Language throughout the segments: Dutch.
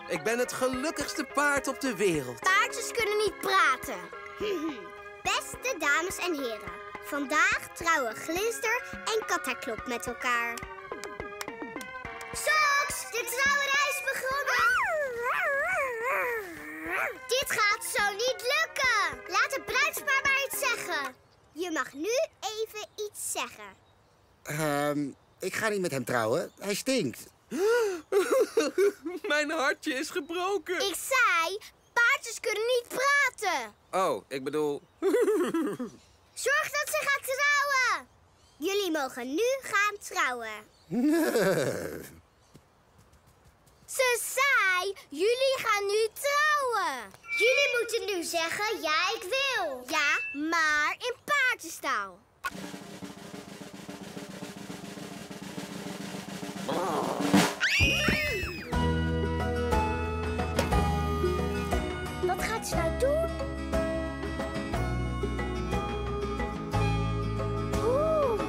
Ik ben het gelukkigste paard op de wereld. Paardjes kunnen niet praten. Beste dames en heren. Vandaag trouwen Glinster en Kataklop met elkaar. Soks, de trouwerij is begonnen. Dit gaat zo niet lukken. Laat de bruidspaar maar iets zeggen. Je mag nu even iets zeggen. Ik ga niet met hem trouwen. Hij stinkt. Mijn hartje is gebroken. Ik zei, paardjes kunnen niet praten. Oh, ik bedoel... Zorg dat ze gaat trouwen. Jullie mogen nu gaan trouwen. Ze zei, jullie gaan nu trouwen. Jullie moeten nu zeggen, ja, ik wil. Ja, maar in paardentaal. Wat gaat ze nou doen? Oeh.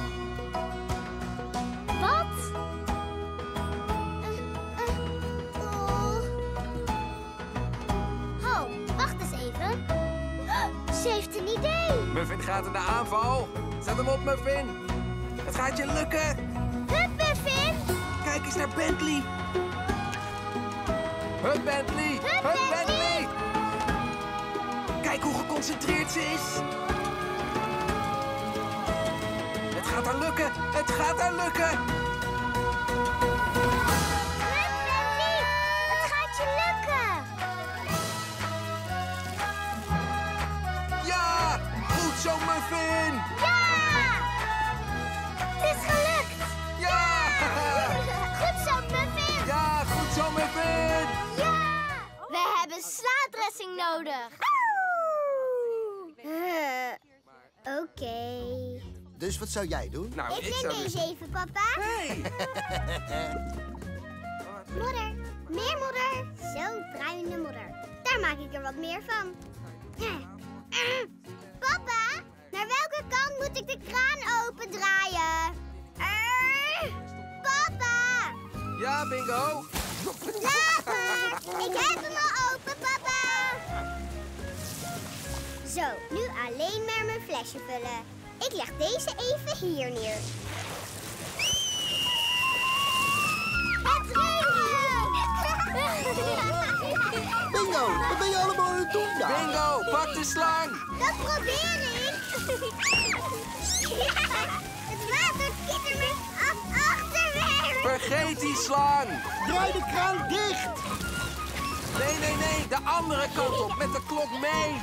Wat? Oh, wacht eens even. Ze heeft een idee. Muffin gaat in de aanval. Zet hem op, Muffin. Het gaat je lukken. Hup, Muffin. Kijk eens naar Bentley. Hup, Bentley. Hup, Bentley. Kijk hoe geconcentreerd ze is. Het gaat haar lukken. Het gaat haar lukken. Hup, Bentley. Het gaat je lukken. Ja! Goed zo, Muffin. Ja! Het is gelukt. Ja! Goed zo, Muffin. Ja, goed zo, Muffin. Ja! We hebben slaadressing nodig. Oké. Dus wat zou jij doen? Nou, Ik neem zou deze even, papa. Hey! Modder. Meer modder. Zo, bruine modder. Daar maak ik er wat meer van. Papa, naar welke kant moet ik de kraan opendraaien? Papa! Ja, Bingo. Laat maar! Ik heb hem al open, papa! Zo, nu alleen maar mijn flesje vullen. Ik leg deze even hier neer. Het regent! Bingo, wat ben je allemaal aan het doen daar? Bingo, pak de slang. Dat probeer ik! Het water schiet er me achterwerk! Vergeet die slang. Draai de kraan dicht! Nee, nee, nee. De andere kant op met de klok mee.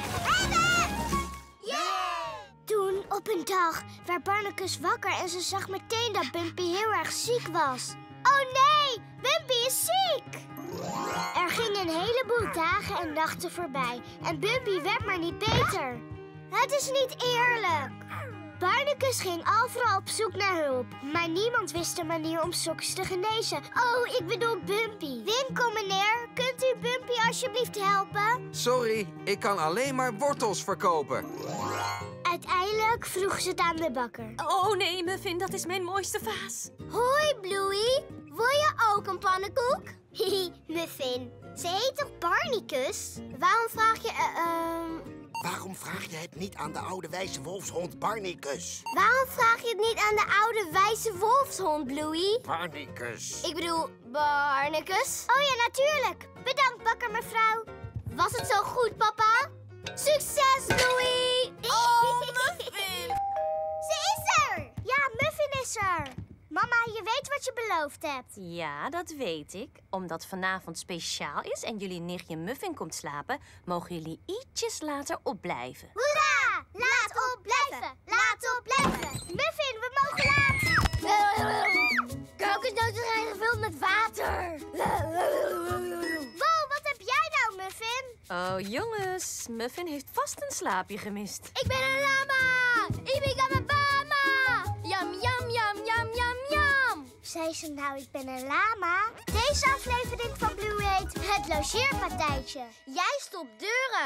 Toen, op een dag, werd Barnacus wakker en ze zag meteen dat Bumpy heel erg ziek was. Oh nee, Bumpy is ziek! Er gingen een heleboel dagen en nachten voorbij en Bumpy werd maar niet beter. Het is niet eerlijk. Barnacus ging overal op zoek naar hulp, maar niemand wist een manier om Soks te genezen. Oh, ik bedoel Bumpy. Winkel, meneer, kunt u Bumpy alsjeblieft helpen? Sorry, ik kan alleen maar wortels verkopen. Uiteindelijk vroeg ze het aan de bakker. Oh nee, Muffin, dat is mijn mooiste vaas. Hoi, Bluey. Wil je ook een pannenkoek? Hihi, Muffin. Ze heet toch Barnacus? Waarom vraag je... Waarom vraag je het niet aan de oude wijze wolfshond Barnacus? Waarom vraag je het niet aan de oude wijze wolfshond, Bluey? Barnacus. Ik bedoel, Barnacus. Oh ja, natuurlijk. Bedankt, bakker mevrouw. Was het zo goed, papa? Succes, Bluey! Oh, Muffin! Ze is er! Ja, Muffin is er. Mama, je weet wat je beloofd hebt. Ja, dat weet ik. Omdat vanavond speciaal is en jullie nichtje Muffin komt slapen, mogen jullie ietsjes later opblijven. Hoera! Laat opblijven! Laat opblijven! Muffin, we mogen laat! Kokosnoten zijn gevuld met water. Wow, wat heb jij nou, Muffin? Oh, jongens, Muffin heeft vast een slaapje gemist. Ik ben een lama! Ik ben een lama! Yam, yam, yam, yam, yam, yam! Zei ze nou, ik ben een lama? Deze aflevering van Blue heet Het Logeerpartijtje. Jij stopt deuren,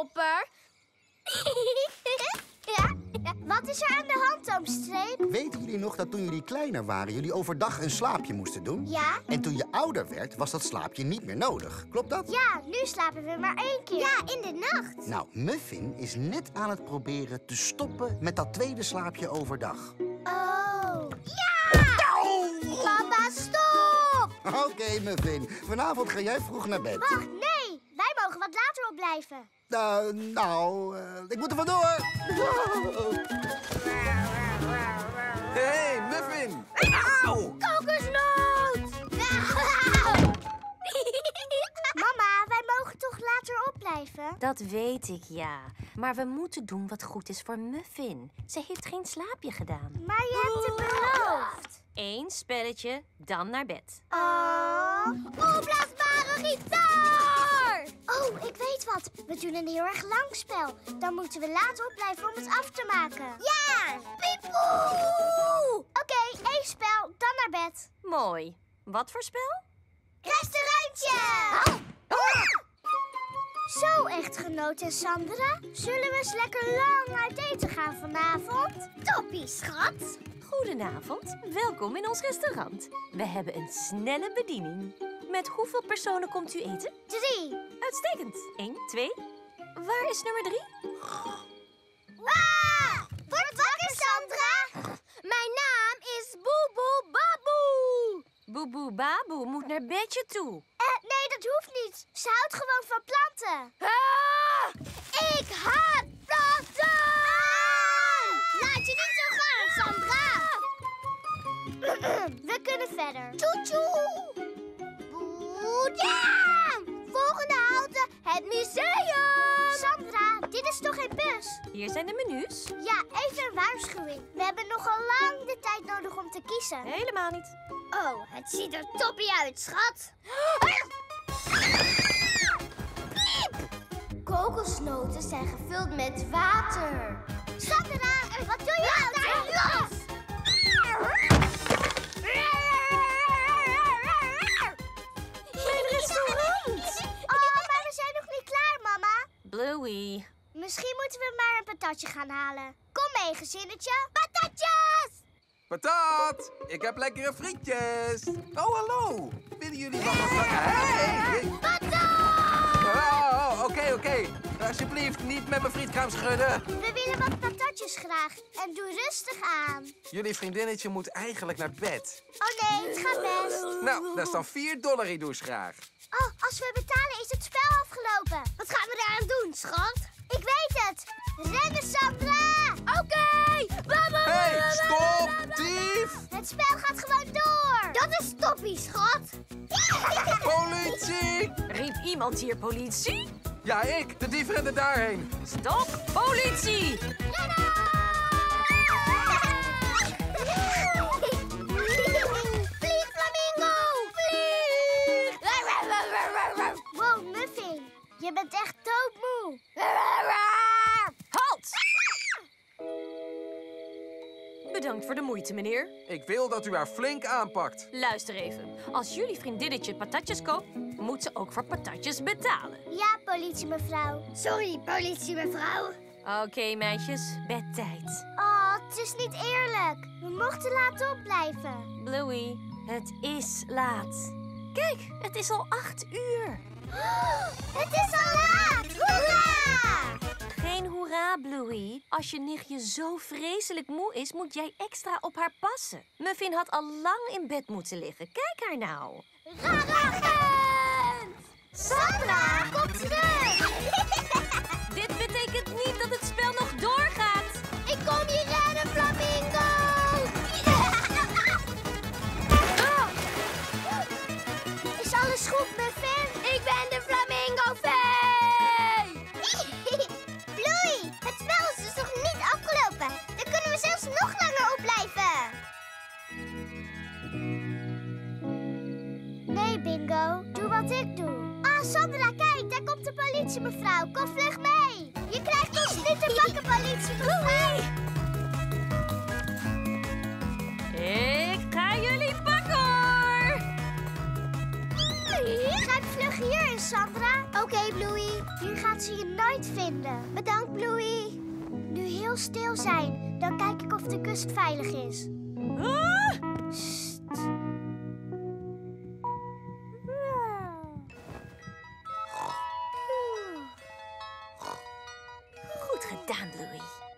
deurstopper. Ja, wat is er aan de hand, Oom Streep? Weten jullie jullie nog dat toen jullie kleiner waren... jullie overdag een slaapje moesten doen? Ja? En toen je ouder werd, was dat slaapje niet meer nodig. Klopt dat? Ja, nu slapen we maar 1 keer. Ja, in de nacht. Nou, Muffin is net aan het proberen te stoppen met dat tweede slaapje overdag. Oh. Ja! Papa, stop! Oké, Muffin. Vanavond ga jij vroeg naar bed. Wacht, nee. Wij mogen wat later opblijven. Ik moet er vandoor. Hé, Muffin! Auw! Kokosnoot! Mama, wij mogen toch later opblijven? Dat weet ik, ja. Maar we moeten doen wat goed is voor Muffin. Ze heeft geen slaapje gedaan. Maar je hebt het beloofd. 1 spelletje, dan naar bed. Oh, opblaasbare gitaar! Oh, ik weet wat. We doen een heel erg lang spel. Dan moeten we later opblijven om het af te maken. Ja! Piepoe! Oké, 1 spel, dan naar bed. Mooi. Wat voor spel? Restaurantje! Zo, echtgenoot en Sandra. Zullen we eens lekker lang uit eten gaan vanavond? Toppie, schat. Goedenavond. Welkom in ons restaurant. We hebben een snelle bediening. Met hoeveel personen komt u eten? 3. Uitstekend. 1, 2. Waar is nummer 3? Word wakker, Sandra. Mijn naam is Boeboe Baboe. Boeboe Baboe moet naar bedje toe. Nee, dat hoeft niet. Ze houdt gewoon van planten. Ik haat planten! Laat je niet zo gaan, Sandra. We kunnen verder. Tjoe-tjoe. Boedam! Volgende halte, het museum. Sandra, dit is toch geen bus? Hier zijn de menus. Ja, even een waarschuwing. We hebben nogal lang de tijd nodig om te kiezen. Helemaal niet. Oh, het ziet er toppie uit, schat. Kokosnoten zijn gevuld met water. Sandra, wat doe je nou? Los! Mijn restaurant! Oh, maar we zijn nog niet klaar, mama. Bluey. Misschien moeten we maar een patatje gaan halen. Kom mee, gezinnetje. Patatjes! Patat! Ik heb lekkere frietjes. Oh, hallo. Willen jullie wat? Hey! Oh, oké. Alsjeblieft, niet met mijn frietkraam schudden. We willen wat patatjes graag. En doe rustig aan. Jullie vriendinnetje moet eigenlijk naar bed. Oh nee, het gaat best. Nou, dat is dan $4 ik doe graag. Oh, als we betalen is het spel afgelopen. Wat gaan we daaraan doen, schat? Ik weet het. Rennen, Sandra. Oké. Hey, stop, dief! Het spel gaat gewoon door. Dat is toppie, schat. Politie! Riep iemand hier politie? Ja, ik. De dief rende daarheen. Stop, politie! Vlieg, flamingo! Vlieg! Wow, Muffin. Je bent echt doodmoe. Halt! Bedankt voor de moeite, meneer. Ik wil dat u haar flink aanpakt. Luister even. Als jullie vriendinnetje patatjes koopt, moet ze ook voor patatjes betalen. Ja, politie-mevrouw. Sorry, politie-mevrouw. Oké, meisjes. Bedtijd. Oh, het is niet eerlijk. We mochten laat opblijven. Bluey, het is laat. Kijk, het is al 8 uur. Het is al laat! Hoera! Geen hoera, Bluey. Als je nichtje zo vreselijk moe is, moet jij extra op haar passen. Muffin had al lang in bed moeten liggen. Kijk haar nou. Raragent! Sandra, kom terug! Dit betekent niet dat het spel nog doorgaat. Ik kom je redden, flamingo! Is alles goed, Muffin? Ik ben de flamingo-vee! Bluey, het spel is dus nog niet afgelopen. Dan kunnen we zelfs nog langer opblijven. Nee, Bingo. Doe wat ik doe. Ah, Sandra, kijk. Daar komt de politie-mevrouw. Kom vlug mee. Je krijgt ons niet te pakken, politie-mevrouw. Ik ga jullie pakken, hoor. Grijp vlug hierin, Sandra. Oké, Bluey. Hier gaat ze je nooit vinden. Bedankt, Bluey. Nu heel stil zijn. Dan kijk ik of de kust veilig is. Goed gedaan, Bluey.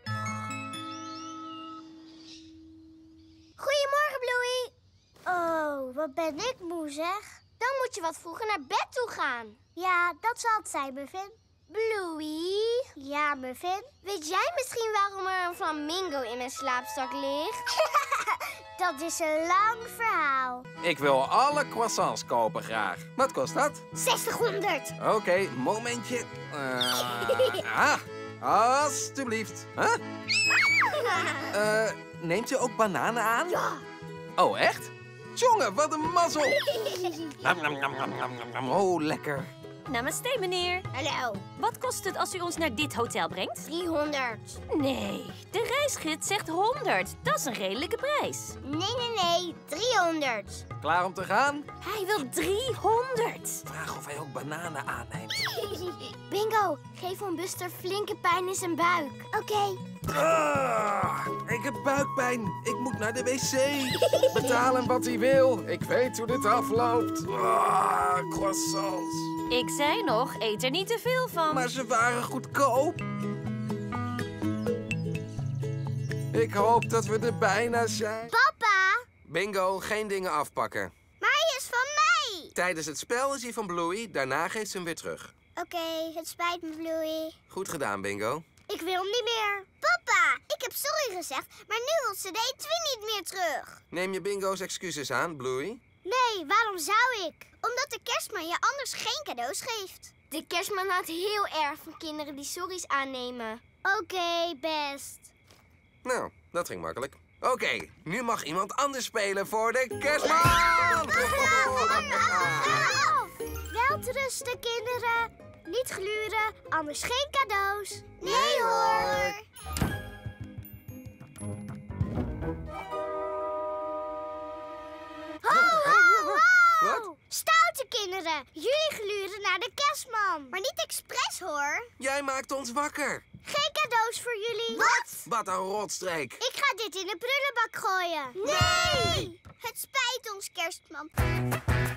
Goedemorgen, Bluey. Oh, wat ben ik moe, zeg. Dan moet je wat vroeger naar bed toe gaan. Ja, dat zal het zijn, Muffin. Bluey? Ja, Muffin? Weet jij misschien waarom er een flamingo in mijn slaapzak ligt? Dat is een lang verhaal. Ik wil alle croissants kopen graag. Wat kost dat? 600. Oké, momentje. Alsjeblieft. Huh? Neemt u ook bananen aan? Ja. Oh, echt? Jongen, wat een mazzel. Oh, lekker. Namaste, meneer. Hallo. Wat kost het als u ons naar dit hotel brengt? 300. Nee, de reisgids zegt 100. Dat is een redelijke prijs. Nee. 300. Klaar om te gaan? Hij wil 300. Vraag of hij ook bananen aanneemt. Bingo, geef Van Buster flinke pijn in zijn buik. Oké. Ik heb buikpijn. Ik moet naar de wc. Betaal hem wat hij wil. Ik weet hoe dit afloopt. Croissants. Ik zei nog, eet er niet te veel van. Maar ze waren goedkoop. Ik hoop dat we er bijna zijn. Papa, Bingo, geen dingen afpakken. maar hij is van mij. Tijdens het spel is hij van Bluey. Daarna geeft ze hem weer terug. Oké, het spijt me, Bluey. Goed gedaan, Bingo. Ik wil hem niet meer. Papa, ik heb sorry gezegd, maar nu wil ze de etui niet meer terug. Neem je Bingo's excuses aan, Bluey? Nee, waarom zou ik? Omdat de kerstman je anders geen cadeaus geeft. De kerstman houdt heel erg van kinderen die sorry's aannemen. Oké, best. Nou, dat ging makkelijk. Oké, nu mag iemand anders spelen voor de kerstman! Welterusten, kinderen. Niet gluren, anders geen cadeaus. Nee hoor. Wat? Stoute kinderen, jullie gluren naar de kerstman. Maar niet expres hoor. Jij maakt ons wakker. Geen cadeaus voor jullie. Wat? Wat een rotstreek. Ik ga dit in de prullenbak gooien. Nee! Het spijt ons, kerstman.